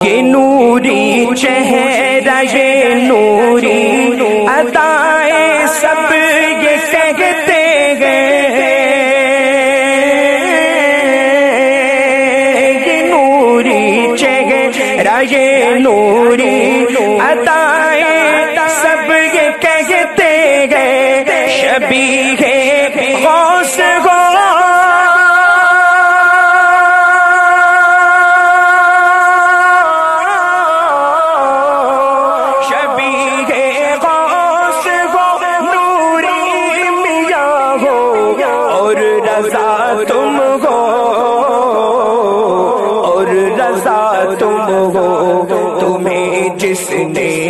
ये नूरी चेहरा ये नूरी अदाएं सब ये कहते हैं, ये नूरी चेहरा ये नूरी अदाएं सब ये कहते हैं। शबीहे गौस हो तुम हो और रज़ा तुम हो, तुम्हें जिसने